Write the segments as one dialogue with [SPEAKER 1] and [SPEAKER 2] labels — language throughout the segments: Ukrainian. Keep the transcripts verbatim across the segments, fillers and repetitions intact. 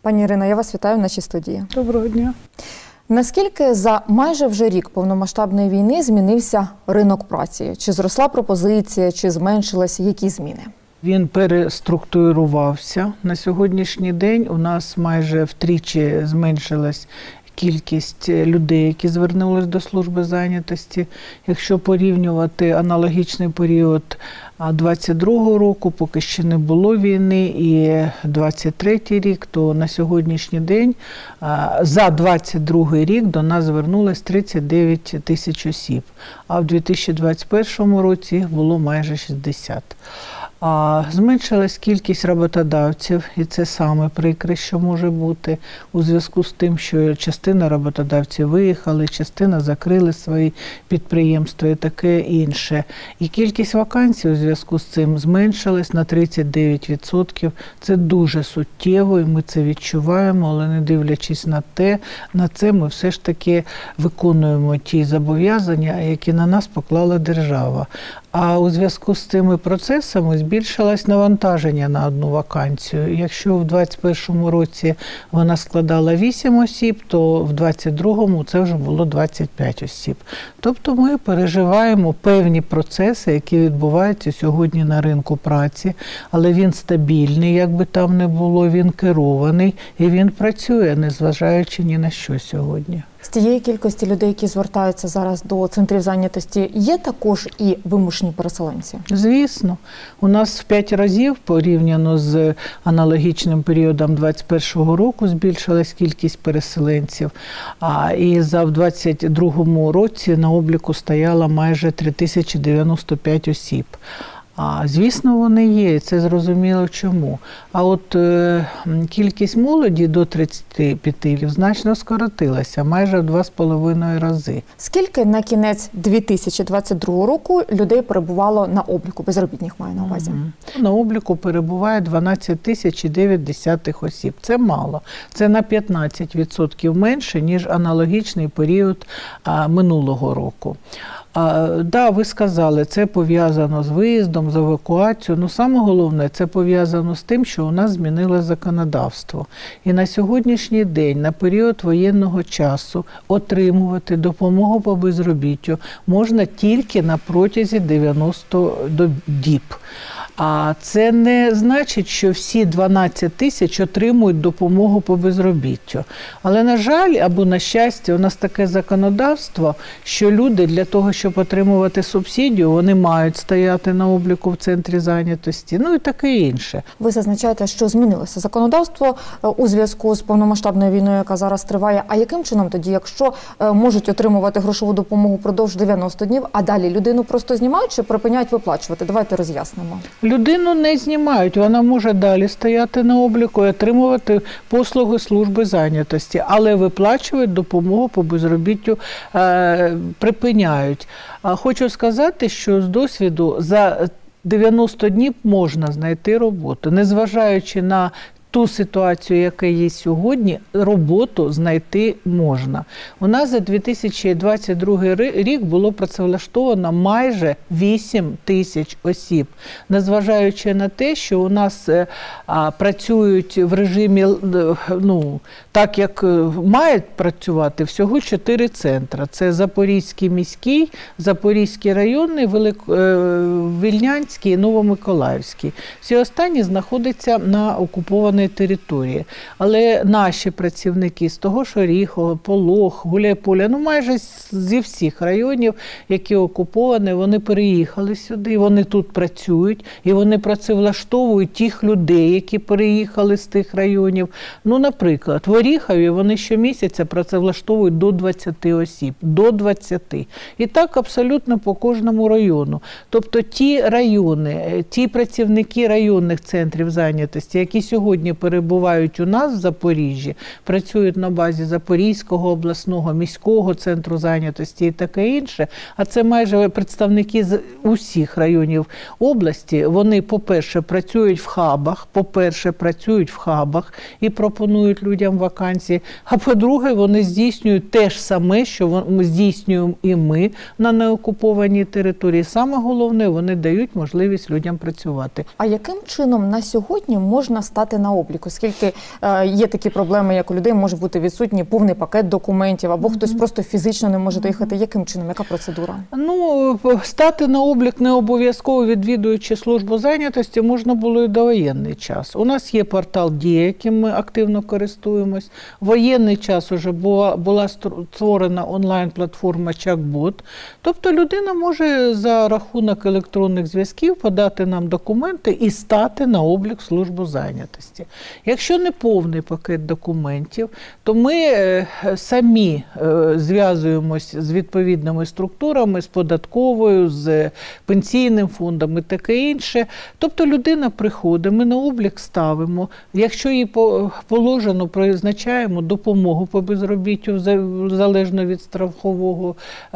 [SPEAKER 1] Пані Ірино, я вас вітаю в нашій студії.
[SPEAKER 2] Доброго дня.
[SPEAKER 1] Наскільки за майже вже рік повномасштабної війни змінився ринок праці? Чи зросла пропозиція, чи зменшилася? Які зміни?
[SPEAKER 2] Він переструктурувався. На сьогоднішній день у нас майже втричі зменшилась кількість людей, які звернулись до служби зайнятості. Якщо порівнювати аналогічний період двадцять другого року, поки ще не було війни, і двадцять третій рік, то на сьогоднішній день за двадцять другий рік до нас звернулось тридцять дев'ять тисяч осіб, а в дві тисячі двадцять першому році їх було майже шістдесят. А зменшилась кількість роботодавців, і це саме прикре, що може бути, у зв'язку з тим, що частина роботодавців виїхали, частина закрили свої підприємства і таке інше. І кількість вакансій у зв'язку з цим зменшилась на тридцять дев'ять відсотків. Це дуже суттєво, і ми це відчуваємо, але не дивлячись на те, на це ми все ж таки виконуємо ті зобов'язання, які на нас поклала держава. А у зв'язку з цими процесами збільшилось навантаження на одну вакансію. Якщо в двадцять першому році вона складала вісім осіб, то в двадцять другому це вже було двадцять п'ять осіб. Тобто ми переживаємо певні процеси, які відбуваються сьогодні на ринку праці, але він стабільний, як би там не було, він керований і він працює, незважаючи ні на що сьогодні.
[SPEAKER 1] З тієї кількості людей, які звертаються зараз до центрів зайнятості, є також і вимушені переселенці?
[SPEAKER 2] Звісно. У нас в п'ять разів порівняно з аналогічним періодом двадцять першого року збільшилась кількість переселенців, а і за в двадцять другому році на обліку стояло майже три тисячі дев'яносто п'ять осіб. А, звісно, вони є, і це зрозуміло чому. А от е, кількість молоді до тридцяти п'яти значно скоротилася, майже в два з половиною рази.
[SPEAKER 1] Скільки на кінець дві тисячі двадцять другого року людей перебувало на обліку, безробітних маю на увазі?
[SPEAKER 2] Mm-hmm. На обліку перебуває дванадцять тисяч дев'ять десятих осіб. Це мало. Це на п'ятнадцять відсотків менше, ніж аналогічний період а, минулого року. А, да, ви сказали, це пов'язано з виїздом, з евакуацією. Ну, саме головне, це пов'язано з тим, що у нас змінилось законодавство. І на сьогоднішній день, на період воєнного часу, отримувати допомогу по безробіттю можна тільки на протязі дев'яноста діб. А це не значить, що всі дванадцять тисяч отримують допомогу по безробіттю. Але, на жаль, або на щастя, у нас таке законодавство, що люди для того, щоб отримувати субсидію, вони мають стояти на обліку в центрі зайнятості, ну і таке інше.
[SPEAKER 1] Ви зазначаєте, що змінилося законодавство у зв'язку з повномасштабною війною, яка зараз триває. А яким чином тоді, якщо можуть отримувати грошову допомогу впродовж дев'яноста днів, а далі людину просто знімають чи припиняють виплачувати? Давайте роз'яснимо.
[SPEAKER 2] Людину не знімають, вона може далі стояти на обліку і отримувати послуги служби зайнятості, але виплачують допомогу по безробіттю, е, припиняють. А хочу сказати, що з досвіду за дев'яносто днів можна знайти роботу, незважаючи на ту ситуацію, яка є сьогодні, роботу знайти можна. У нас за дві тисячі двадцять другий рік було працевлаштовано майже вісім тисяч осіб. Незважаючи на те, що у нас а, працюють в режимі, ну, так як мають працювати, всього чотири центри. Це Запорізький міський, Запорізький районний, Велик... Вільнянський і Новомиколаївський. Всі останні знаходяться на окупованій території. Але наші працівники з того ж Оріхова, Полог, Гуляйполя, ну майже зі всіх районів, які окуповані, вони переїхали сюди, вони тут працюють, і вони працевлаштовують тих людей, які переїхали з тих районів. Ну, наприклад, в Оріхові вони щомісяця працевлаштовують до двадцяти осіб, до двадцяти. І так абсолютно по кожному району. Тобто ті райони, ті працівники районних центрів зайнятості, які сьогодні перебувають у нас в Запоріжжі, працюють на базі Запорізького обласного, міського центру зайнятості і таке інше, а це майже представники з усіх районів області, вони, по-перше, працюють в хабах, по-перше, працюють в хабах і пропонують людям вакансії, а по-друге, вони здійснюють те ж саме, що ми здійснюємо і ми на неокупованій території. Саме головне, вони дають можливість людям працювати.
[SPEAKER 1] А яким чином на сьогодні можна стати на облік? облік, оскільки е, є такі проблеми, як у людей може бути відсутній повний пакет документів, або mm-hmm. хтось просто фізично не може доїхати. Яким чином, яка процедура?
[SPEAKER 2] Ну, стати на облік не обов'язково відвідуючи службу зайнятості можна було і до воєнний час. У нас є портал «Дія», яким ми активно користуємось. В воєнний час вже була, була створена онлайн-платформа «Чак-бот». Тобто людина може за рахунок електронних зв'язків подати нам документи і стати на облік в службу зайнятості. Якщо не повний пакет документів, то ми самі зв'язуємось з відповідними структурами, з податковою, з пенсійним фондом і таке інше. Тобто людина приходить, ми на облік ставимо, якщо їй положено, призначаємо допомогу по безробіттю залежно від страхового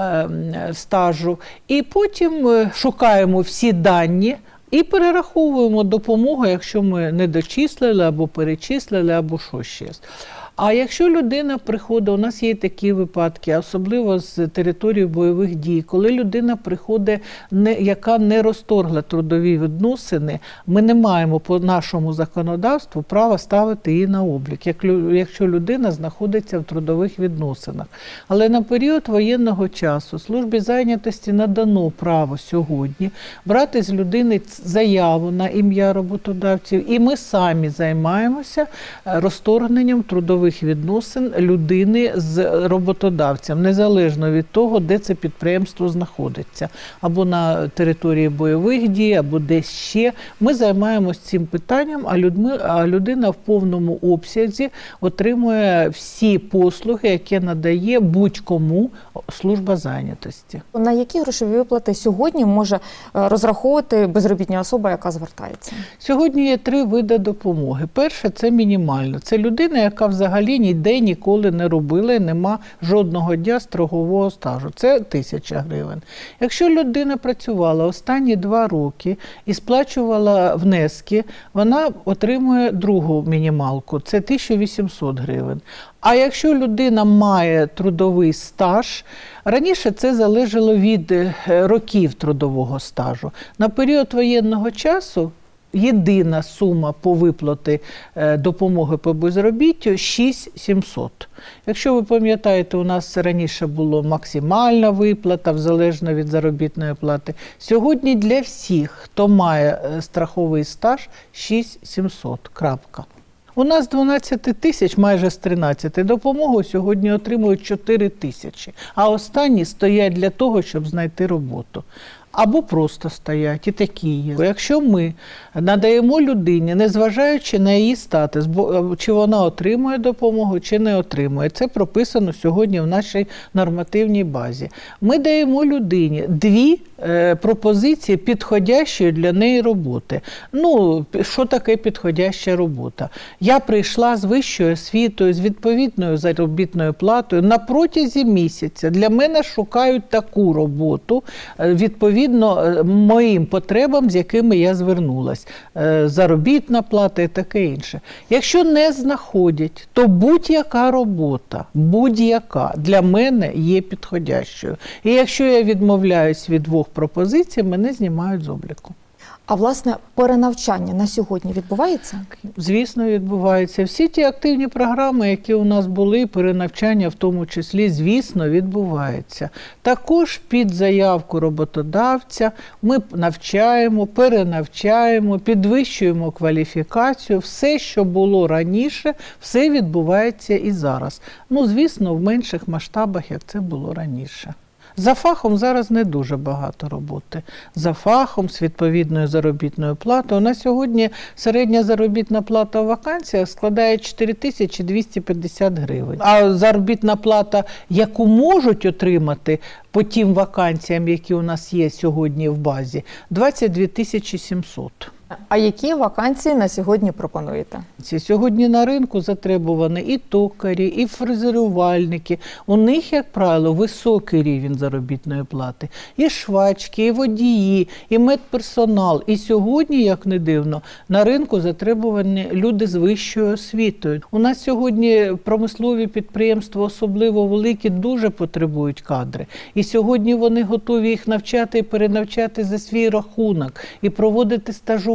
[SPEAKER 2] стажу, і потім шукаємо всі дані і перераховуємо допомогу, якщо ми не дочислили або перечислили, або що ще. А якщо людина приходить, у нас є такі випадки, особливо з території бойових дій, коли людина приходить, не, яка не розторгла трудові відносини, ми не маємо по нашому законодавству права ставити її на облік, як, якщо людина знаходиться в трудових відносинах. Але на період воєнного часу службі зайнятості надано право сьогодні брати з людини заяву на ім'я роботодавців, і ми самі займаємося розторгненням трудових відносин людини з роботодавцем, незалежно від того, де це підприємство знаходиться. Або на території бойових дій, або десь ще. Ми займаємося цим питанням, а, людми, а людина в повному обсязі отримує всі послуги, які надає будь-кому служба зайнятості.
[SPEAKER 1] На які грошові виплати сьогодні може розраховувати безробітна особа, яка звертається?
[SPEAKER 2] Сьогодні є три види допомоги. Перше – це мінімально. Це людина, яка взагалі взагалі ніде ніколи не робила і нема жодного дня страхового стажу. Це тисяча гривень. Якщо людина працювала останні два роки і сплачувала внески, вона отримує другу мінімалку. Це тисяча вісімсот гривень. А якщо людина має трудовий стаж, раніше це залежало від років трудового стажу. На період воєнного часу єдина сума по виплати допомоги по безробіттю – шість тисяч сімсот. Якщо ви пам'ятаєте, у нас раніше була максимальна виплата, залежно від заробітної плати. Сьогодні для всіх, хто має страховий стаж, шість тисяч сімсот. Крапка. У нас дванадцять тисяч, майже з тринадцяти, допомогу сьогодні отримують чотири тисячі, а останні стоять для того, щоб знайти роботу. Або просто стоять, і такі є. Якщо ми надаємо людині, незважаючи на її статус, чи вона отримує допомогу, чи не отримує, це прописано сьогодні в нашій нормативній базі. Ми даємо людині дві е, пропозиції підходящої для неї роботи. Ну, що таке підходяща робота? Я прийшла з вищою освітою, з відповідною заробітною платою, на протязі місяця для мене шукають таку роботу, відповідно, Відповідно моїм потребам, з якими я звернулась. Заробітна плата і таке інше. Якщо не знаходять, то будь-яка робота, будь-яка для мене є підходящою. І якщо я відмовляюсь від двох пропозицій, мене знімають з обліку.
[SPEAKER 1] А, власне, перенавчання на сьогодні відбувається?
[SPEAKER 2] Звісно, відбувається. Всі ті активні програми, які у нас були, перенавчання в тому числі, звісно, відбувається. Також під заявку роботодавця ми навчаємо, перенавчаємо, підвищуємо кваліфікацію. Все, що було раніше, все відбувається і зараз. Ну, звісно, в менших масштабах, як це було раніше. За фахом зараз не дуже багато роботи. За фахом, з відповідною заробітною платою. На сьогодні середня заробітна плата в вакансіях складає чотири тисячі двісті п'ятдесят гривень. А заробітна плата, яку можуть отримати по тим вакансіям, які у нас є сьогодні в базі, двадцять дві тисячі сімсот.
[SPEAKER 1] А які вакансії на сьогодні пропонуєте?
[SPEAKER 2] Сьогодні на ринку затребувані і токарі, і фрезерувальники. У них, як правило, високий рівень заробітної плати. І швачки, і водії, і медперсонал. І сьогодні, як не дивно, на ринку затребувані люди з вищою освітою. У нас сьогодні промислові підприємства, особливо великі, дуже потребують кадри. І сьогодні вони готові їх навчати і перенавчати за свій рахунок, і проводити стажування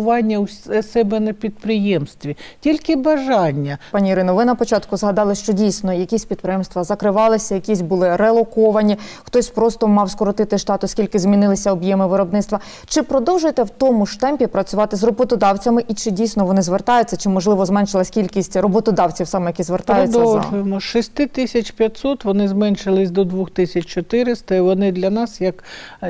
[SPEAKER 2] існування у себе на підприємстві, тільки бажання.
[SPEAKER 1] Пані Ірино, ви на початку згадали, що дійсно якісь підприємства закривалися, якісь були релоковані, хтось просто мав скоротити штат, оскільки змінилися об'єми виробництва. Чи продовжуєте в тому ж темпі працювати з роботодавцями і чи дійсно вони звертаються, чи можливо зменшилась кількість роботодавців саме, які звертаються?
[SPEAKER 2] Продовжуємо. З шість тисяч п'ятсот вони зменшились до дві тисячі чотириста, і вони для нас як,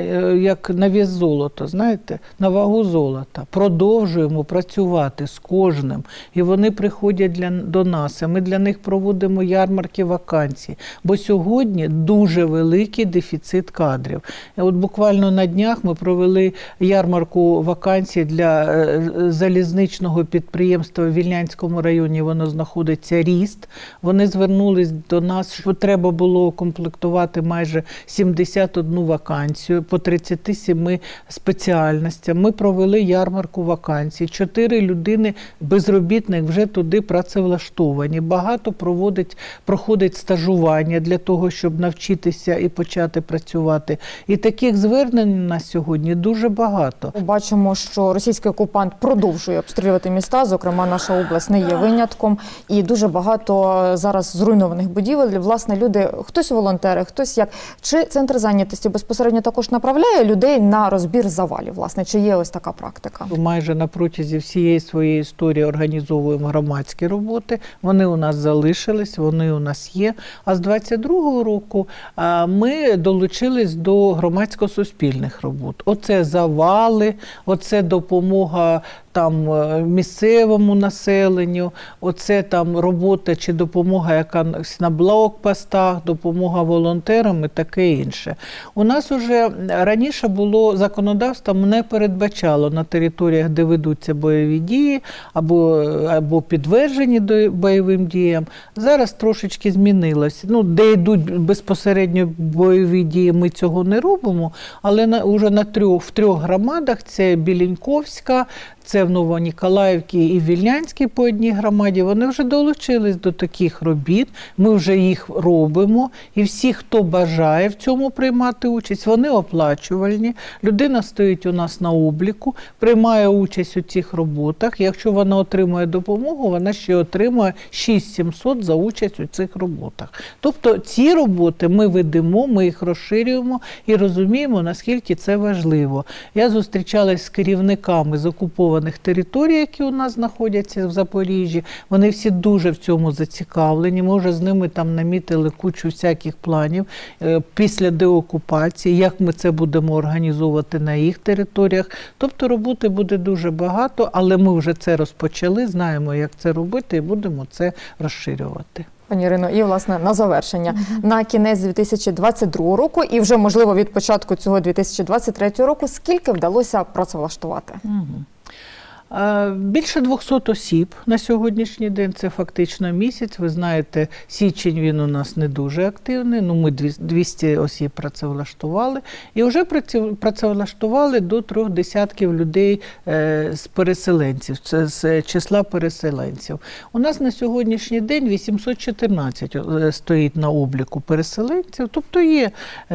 [SPEAKER 2] як на вес золота, знаєте, на вагу золота. Продовжуємо працювати з кожним, і вони приходять для, до нас, і ми для них проводимо ярмарки вакансій, бо сьогодні дуже великий дефіцит кадрів. І от буквально на днях ми провели ярмарку вакансій для залізничного підприємства в Вільнянському районі, воно знаходиться «Ріст». Вони звернулись до нас, що треба було укомплектувати майже сімдесят одну вакансію по тридцяти семи спеціальностям. Ми провели ярмарку вакансій. Чотири людини безробітних вже туди працевлаштовані. Багато проводить, проходить стажування для того, щоб навчитися і почати працювати. І таких звернень на сьогодні дуже багато.
[SPEAKER 1] Бачимо, що російський окупант продовжує обстрілювати міста, зокрема наша область не є винятком. І дуже багато зараз зруйнованих будівель. Власне, люди, хтось волонтери, хтось як. Чи центр зайнятості безпосередньо також направляє людей на розбір завалів? Власне, чи є ось така практика?
[SPEAKER 2] Майже на протязі всієї своєї історії організовуємо громадські роботи. Вони у нас залишились, вони у нас є. А з двадцять другого року ми долучились до громадсько-суспільних робот. Оце завали, оце допомога там місцевому населенню, оце там робота чи допомога якась на блокпостах, допомога волонтерам і таке інше. У нас уже раніше було законодавство не передбачало на територіях, де ведуться бойові дії або, або підтверджені до бойовим діям. Зараз трошечки змінилось. Ну, де йдуть безпосередньо бойові дії, ми цього не робимо, але на, уже на трьох, в трьох громадах, це Біліньковська, це в Новоніколаївці і в Вільнянській по одній громаді, вони вже долучились до таких робіт, ми вже їх робимо, і всі, хто бажає в цьому приймати участь, вони оплачувальні, людина стоїть у нас на обліку, приймає участь у цих роботах, якщо вона отримує допомогу, вона ще отримує шість тисяч сімсот за участь у цих роботах. Тобто ці роботи ми ведемо, ми їх розширюємо і розуміємо, наскільки це важливо. Я зустрічалась з керівниками з окупованих територій, які у нас знаходяться в Запоріжжі. Вони всі дуже в цьому зацікавлені. Ми вже з ними там намітили кучу всяких планів після деокупації, як ми це будемо організовувати на їх територіях. Тобто роботи буде дуже багато, але ми вже це розпочали, знаємо, як це робити і будемо це розширювати.
[SPEAKER 1] Пані Ірино, і, власне, на завершення. Mm-hmm. На кінець дві тисячі двадцять другого року і вже, можливо, від початку цього дві тисячі двадцять третього року, скільки вдалося працевлаштувати?
[SPEAKER 2] Mm-hmm. Більше двохсот осіб на сьогоднішній день, це фактично місяць. Ви знаєте, січень він у нас не дуже активний, ну ми двісті осіб працевлаштували. І вже працевлаштували до трьох десятків людей з переселенців, це з числа переселенців. У нас на сьогоднішній день вісімсот чотирнадцять стоїть на обліку переселенців, тобто є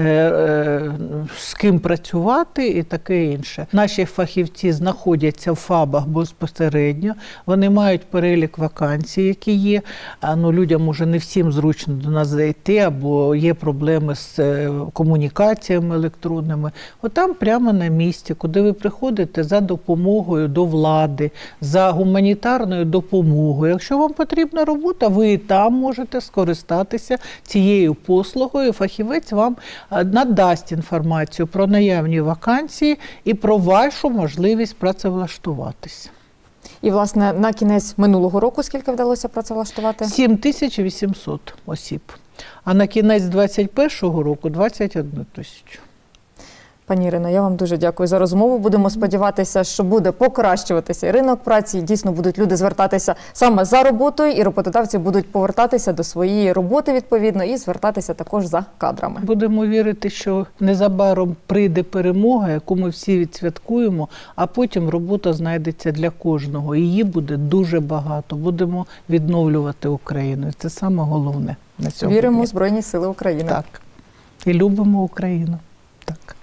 [SPEAKER 2] з ким працювати і таке інше. Наші фахівці знаходяться в ФАБах безпосередньо, вони мають перелік вакансій, які є, ну, людям може не всім зручно до нас зайти, або є проблеми з комунікаціями електронними. Отам прямо на місці, куди ви приходите за допомогою до влади, за гуманітарною допомогою. Якщо вам потрібна робота, ви і там можете скористатися цією послугою, фахівець вам надасть інформацію про наявні вакансії і про вашу можливість працевлаштуватися.
[SPEAKER 1] І, власне, на кінець минулого року скільки вдалося працевлаштувати?
[SPEAKER 2] сім тисяч вісімсот осіб. А на кінець двадцять першого року – двадцять одну тисячу.
[SPEAKER 1] Пані Ірино, я вам дуже дякую за розмову. Будемо сподіватися, що буде покращуватися і ринок праці, і дійсно будуть люди звертатися саме за роботою, і роботодавці будуть повертатися до своєї роботи відповідно і звертатися також за кадрами.
[SPEAKER 2] Будемо вірити, що незабаром прийде перемога, яку ми всі відсвяткуємо, а потім робота знайдеться для кожного. Її буде дуже багато. Будемо відновлювати Україну. Це саме головне на сьогодні.
[SPEAKER 1] Віримо в Збройні Сили України.
[SPEAKER 2] Так. І любимо Україну. Так.